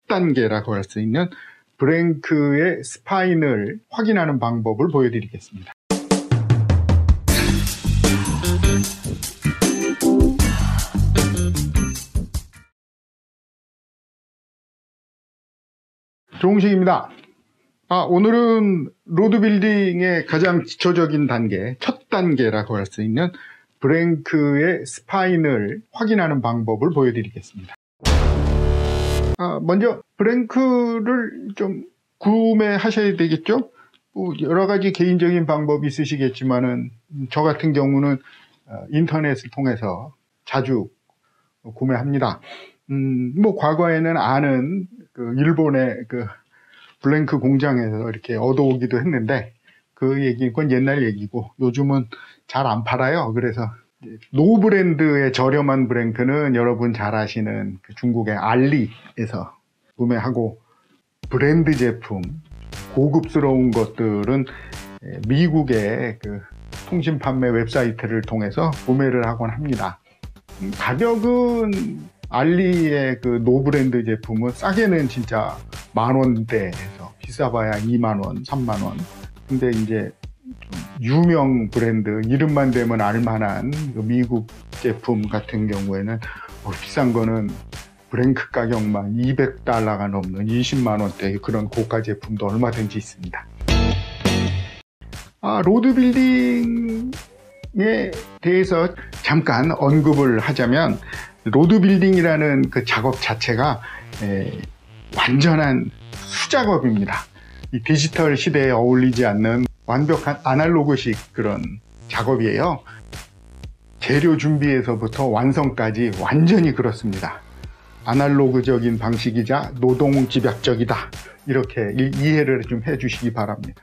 단계라고 할 수 있는 브랭크의 스파인을 확인하는 방법을 보여드리겠습니다. 조홍식입니다. 오늘은 로드빌딩의 가장 기초적인 단계, 첫 단계라고 할 수 있는 브랭크의 스파인을 확인하는 방법을 보여드리겠습니다. 먼저 브랭크를 좀 구매하셔야 되겠죠? 여러 가지 개인적인 방법이 있으시겠지만은 저 같은 경우는 인터넷을 통해서 자주 구매합니다. 과거에는 아는 일본의 브랭크 공장에서 이렇게 얻어오기도 했는데 그건 옛날 얘기고 요즘은 잘 안 팔아요. 그래서 노브랜드의 저렴한 브랭크는 여러분 잘 아시는 중국의 알리에서 구매하고, 브랜드 제품 고급스러운 것들은 미국의 통신 판매 웹사이트를 통해서 구매를 하곤 합니다. 가격은 알리의 노브랜드 제품은 싸게는 진짜 만원대에서 비싸봐야 2만원, 3만원. 근데 이제 유명 브랜드, 이름만 대면 알만한 미국 제품 같은 경우에는 비싼 거는 브랭크 가격만 $200가 넘는 20만원대 그런 고가 제품도 얼마든지 있습니다. 로드빌딩에 대해서 잠깐 언급을 하자면, 로드빌딩이라는 그 작업 자체가 완전한 수작업입니다. 이 디지털 시대에 어울리지 않는 완벽한 아날로그식 그런 작업이에요. 재료 준비에서부터 완성까지 완전히 그렇습니다. 아날로그적인 방식이자 노동 집약적이다, 이렇게 이해를 좀 해주시기 바랍니다.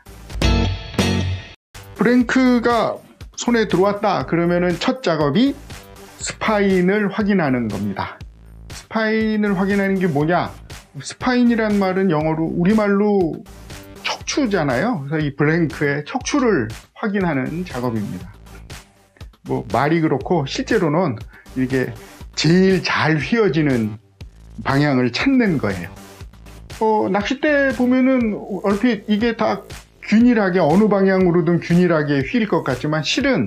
브랭크가 손에 들어왔다 그러면은 첫 작업이 스파인을 확인하는 겁니다. 스파인을 확인하는 게 뭐냐? 스파인이란 말은 영어로, 우리말로 척추잖아요. 그래서 이 브랭크의 척추를 확인하는 작업입니다. 말이 그렇고 실제로는 이게 제일 잘 휘어지는 방향을 찾는 거예요. 낚싯대 보면은 얼핏 이게 다 균일하게 어느 방향으로든 균일하게 휠 것 같지만, 실은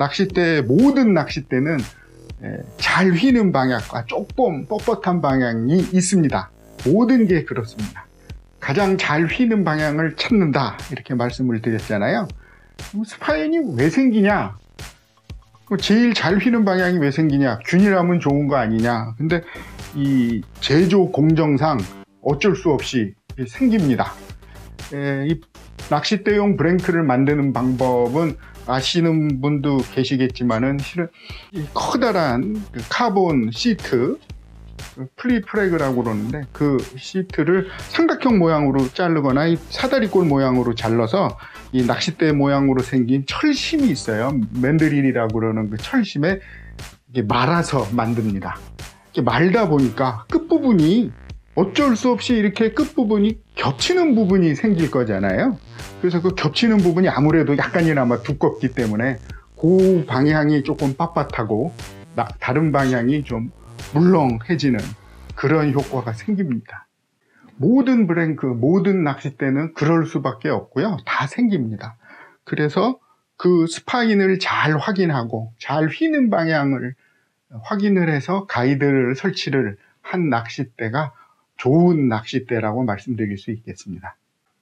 모든 낚싯대는 잘 휘는 방향과 조금 뻣뻣한 방향이 있습니다. 모든 게 그렇습니다. 가장 잘 휘는 방향을 찾는다, 이렇게 말씀을 드렸잖아요. 스파인이 왜 생기냐? 제일 잘 휘는 방향이 왜 생기냐? 균일하면 좋은 거 아니냐? 근데 이 제조 공정상 어쩔 수 없이 생깁니다. 이 낚싯대용 브랭크를 만드는 방법은 아시는 분도 계시겠지만은, 실은 이 커다란 카본 시트, 플리프래그라고 그러는데, 그 시트를 삼각형 모양으로 자르거나 이 사다리꼴 모양으로 잘라서 이 낚싯대 모양으로 생긴 철심이 있어요. 맨드릴이라고 그러는 그 철심에 말아서 만듭니다. 이렇게 말다 보니까 끝부분이 어쩔 수 없이 이렇게 끝부분이 겹치는 부분이 생길 거잖아요. 그래서 그 겹치는 부분이 아무래도 약간이나마 두껍기 때문에 그 방향이 조금 빳빳하고 다른 방향이 좀 물렁해지는 그런 효과가 생깁니다. 모든 브랭크, 모든 낚싯대는 그럴 수밖에 없고요. 다 생깁니다. 그래서 그 스파인을 잘 확인하고 잘 휘는 방향을 확인을 해서 가이드를 설치를 한 낚싯대가 좋은 낚싯대라고 말씀드릴 수 있겠습니다.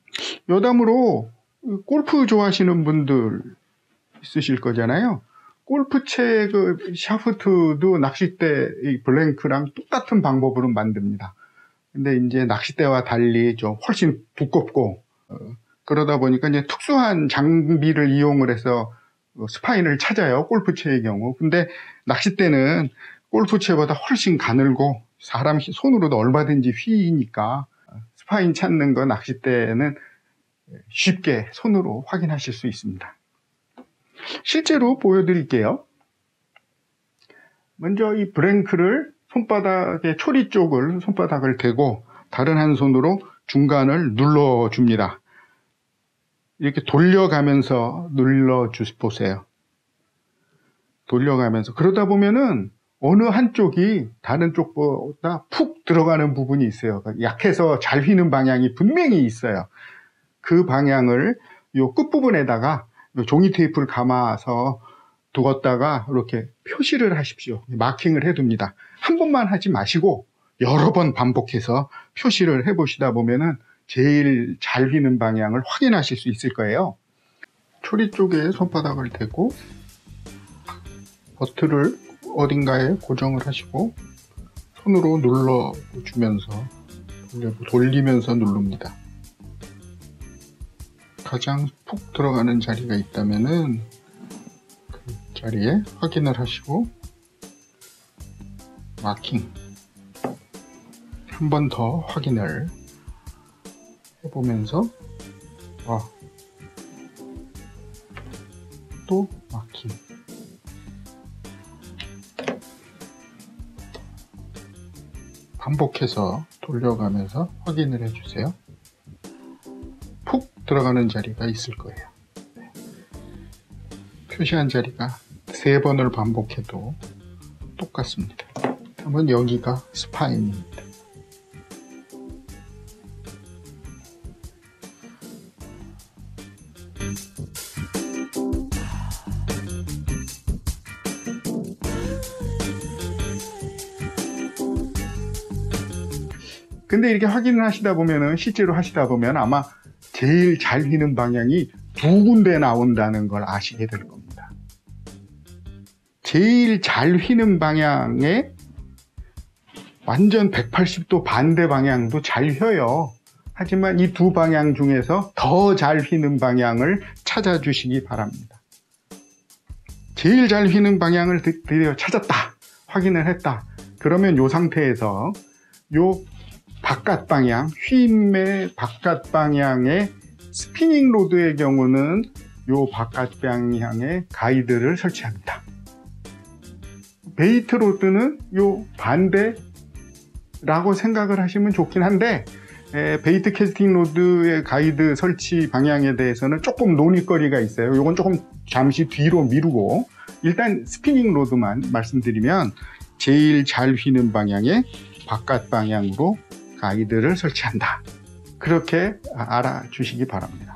여담으로 골프 좋아하시는 분들 있으실 거잖아요. 골프채 샤프트도 낚싯대 브랭크랑 똑같은 방법으로 만듭니다. 근데 이제 낚싯대와 달리 좀 훨씬 두껍고, 그러다 보니까 이제 특수한 장비를 이용을 해서 스파인을 찾아요, 골프채의 경우. 근데 낚싯대는 골프채보다 훨씬 가늘고 사람 손으로도 얼마든지 휘니까 스파인 찾는 거 낚싯대는 쉽게 손으로 확인하실 수 있습니다. 실제로 보여드릴게요. 먼저 이 브랭크를 손바닥의 초리 쪽을 손바닥을 대고 다른 한 손으로 중간을 눌러줍니다. 이렇게 돌려가면서 눌러보세요. 돌려가면서. 그러다 보면은 어느 한쪽이 다른 쪽보다 푹 들어가는 부분이 있어요. 약해서 잘 휘는 방향이 분명히 있어요. 그 방향을 요 끝부분에다가 종이 테이프를 감아서 두었다가 이렇게 표시를 하십시오. 마킹을 해둡니다. 한 번만 하지 마시고 여러 번 반복해서 표시를 해보시다 보면은 제일 잘 휘는 방향을 확인하실 수 있을 거예요. 초리 쪽에 손바닥을 대고 버튼을 어딘가에 고정을 하시고 손으로 눌러주면서 돌리면서 누릅니다. 가장 푹 들어가는 자리가 있다면은 그 자리에 확인을 하시고 마킹 한 번 더 확인을 해보면서 또 마킹 반복해서 돌려가면서 확인을 해주세요. 푹 들어가는 자리가 있을 거예요. 표시한 자리가 3번을 반복해도 똑같습니다. 그러면 여기가 스파인입니다. 근데 이렇게 확인을 하시다 보면은 실제로 하시다 보면 아마 제일 잘 휘는 방향이 2군데 나온다는 걸 아시게 될 겁니다. 제일 잘 휘는 방향에 완전 180도 반대 방향도 잘 휘어요. 하지만 이 두 방향 중에서 더 잘 휘는 방향을 찾아주시기 바랍니다. 제일 잘 휘는 방향을 드디어 찾았다, 확인을 했다. 그러면 이 상태에서 요 바깥 방향, 휘임의 바깥 방향의 스피닝 로드의 경우는 요 바깥 방향에 가이드를 설치합니다. 베이트 로드는 요 반대라고 생각을 하시면 좋긴 한데, 베이트 캐스팅 로드의 가이드 설치 방향에 대해서는 조금 논의거리가 있어요. 요건 조금 잠시 뒤로 미루고 일단 스피닝 로드만 말씀드리면 제일 잘 휘는 방향의 바깥 방향으로 가이드를 설치한다. 그렇게 알아주시기 바랍니다.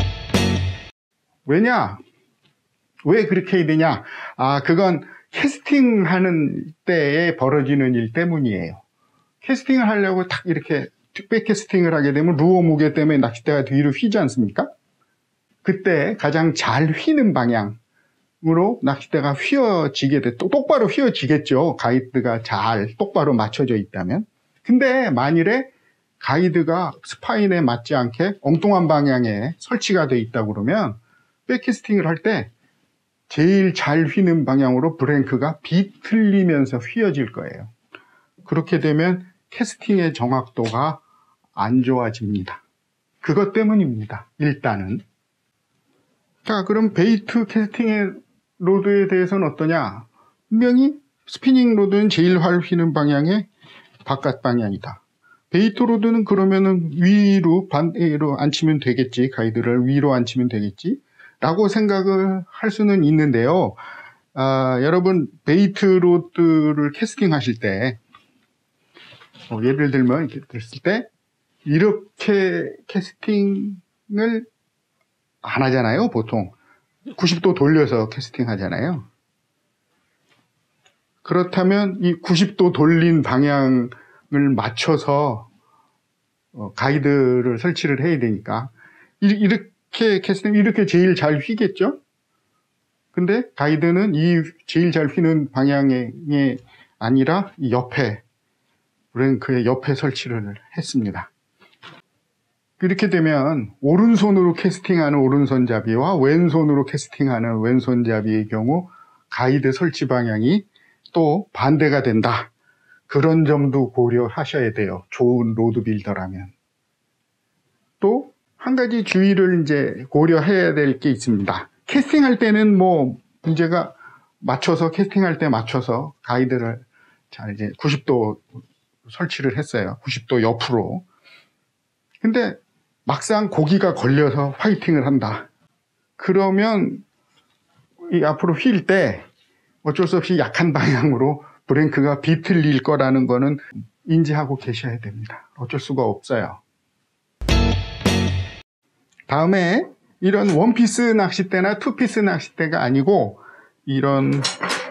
왜 그렇게 해야 되냐? 그건 캐스팅하는 때에 벌어지는 일 때문이에요. 캐스팅을 하려고 딱 이렇게 백캐스팅을 하게 되면 루어 무게 때문에 낚싯대가 뒤로 휘지 않습니까? 그때 가장 잘 휘는 방향으로 낚싯대가 휘어지게 똑바로 휘어지겠죠. 가이드가 잘 똑바로 맞춰져 있다면. 근데 만일에 가이드가 스파인에 맞지 않게 엉뚱한 방향에 설치가 되어 있다 그러면 백캐스팅을 할 때 제일 잘 휘는 방향으로 브랭크가 비틀리면서 휘어질 거예요. 그렇게 되면 캐스팅의 정확도가 안 좋아집니다. 그것 때문입니다. 일단은. 자, 그럼 베이트 캐스팅의 로드에 대해서는 어떠냐? 분명히 스피닝 로드는 제일 잘 휘는 방향의 바깥 방향이다. 베이트 로드는 그러면은 위로 반대로 앉히면 되겠지. 가이드를 위로 앉히면 되겠지. 라고 생각을 할 수는 있는데요. 여러분 베이트 로드를 캐스팅 하실 때 예를 들면 이렇게 됐을 때 이렇게 캐스팅을 안 하잖아요. 보통 90도 돌려서 캐스팅 하잖아요. 그렇다면 이 90도 돌린 방향을 맞춰서 가이드를 설치를 해야 되니까 이렇게 캐스팅, 이렇게 제일 잘 휘겠죠? 근데 가이드는 이 제일 잘 휘는 방향이 아니라 이 옆에, 브랭크의 옆에 설치를 했습니다. 이렇게 되면 오른손으로 캐스팅하는 오른손잡이와 왼손으로 캐스팅하는 왼손잡이의 경우 가이드 설치 방향이 또 반대가 된다. 그런 점도 고려하셔야 돼요. 좋은 로드 빌더라면. 또 한 가지 주의를 이제 고려해야 될 게 있습니다. 캐스팅할 때는 뭐 문제가 맞춰서 캐스팅할 때 맞춰서 가이드를 잘 이제 90도 설치를 했어요. 90도 옆으로. 근데 막상 고기가 걸려서 화이팅을 한다. 그러면 이 앞으로 휠 때 어쩔 수 없이 약한 방향으로 브레이크가 비틀릴 거라는 거는 인지하고 계셔야 됩니다. 어쩔 수가 없어요. 다음에 이런 원피스 낚싯대나 투피스 낚싯대가 아니고 이런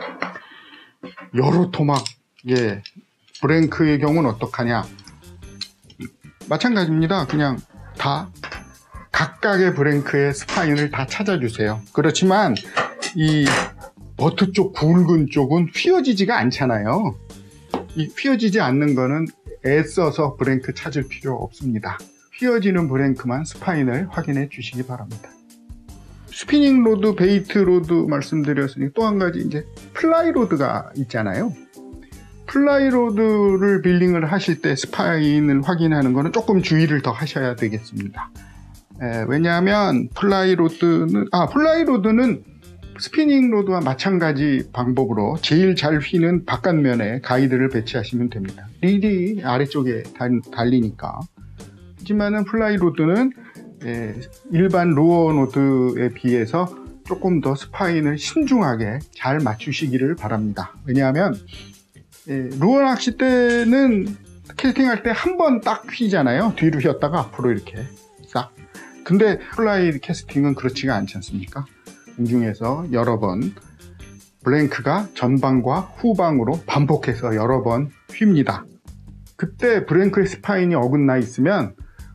여러 토막의 브레이크의 경우는 어떡하냐. 마찬가지입니다. 그냥 다 각각의 브레이크의 스파인을 다 찾아주세요. 그렇지만 이 버트 쪽 굵은 쪽은 휘어지지가 않잖아요. 이 휘어지지 않는 거는 애써서 브레이크 찾을 필요 없습니다. 휘어지는 브레이크만 스파인을 확인해 주시기 바랍니다. 스피닝 로드, 베이트 로드 말씀드렸으니 또 한 가지 이제 플라이 로드가 있잖아요. 플라이 로드를 빌링을 하실 때 스파인을 확인하는 거는 조금 주의를 더 하셔야 되겠습니다. 왜냐하면 플라이 로드는 스피닝 로드와 마찬가지 방법으로 제일 잘 휘는 바깥면에 가이드를 배치하시면 됩니다. 릴이 아래쪽에 달리니까. 하지만은 플라이 로드는 일반 루어 로드에 비해서 조금 더 스파인을 신중하게 잘 맞추시기를 바랍니다. 왜냐하면 루어 낚싯대는 캐스팅할 때 한 번 딱 휘잖아요. 뒤로 휘었다가 앞으로 이렇게 싹. 근데 플라이 캐스팅은 그렇지가 않지 않습니까? 공중에서 여러 번 브레이크가 전방과 후방으로 반복해서 여러 번 휩니다. 그때 브레이크의 스파인이 어긋나 있으면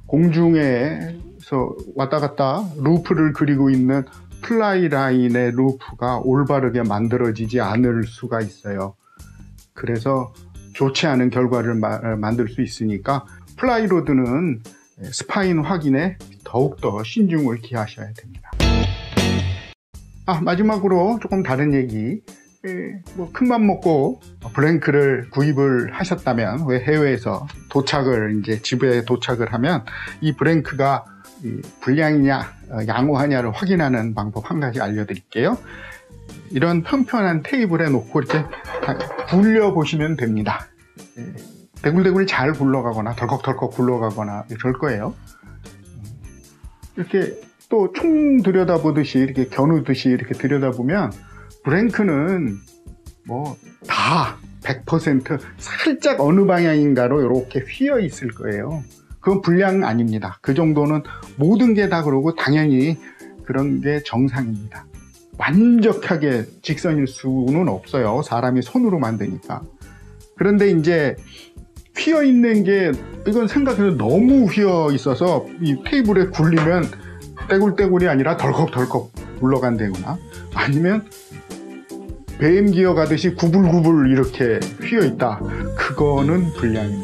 공중에서 왔다 갔다 루프를 그리고 있는 플라이 라인의 루프가 올바르게 만들어지지 않을 수가 있어요. 그래서 좋지 않은 결과를 만들 수 있으니까 플라이 로드는 스파인 확인에 더욱더 신중을 기하셔야 됩니다. 마지막으로 조금 다른 얘기. 큰맘 먹고 브레이크를 구입을 하셨다면 왜 해외에서 이제 집에 도착을 하면 이 브레이크가 불량이냐 양호하냐를 확인하는 방법 한 가지 알려드릴게요. 이런 편편한 테이블에 놓고 이렇게 굴려 보시면 됩니다. 대굴대굴이 잘 굴러가거나 덜컥덜컥 굴러가거나 그럴 거예요. 이렇게 또 총 들여다보듯이 이렇게 겨누듯이 이렇게 들여다보면 브레이크는 뭐 다 100% 살짝 어느 방향인가로 이렇게 휘어 있을 거예요. 그건 불량 아닙니다. 그 정도는 모든 게 다 그러고 당연히 그런 게 정상입니다. 완벽하게 직선일 수는 없어요. 사람이 손으로 만드니까. 그런데 이제 휘어 있는 게 이건 생각해도 너무 휘어 있어서 이 테이블에 굴리면 떼굴떼굴이 아니라 덜컥덜컥 굴러간다거나 아니면 뱀 기어 가듯이 구불구불 이렇게 휘어 있다. 그거는 불량입니다.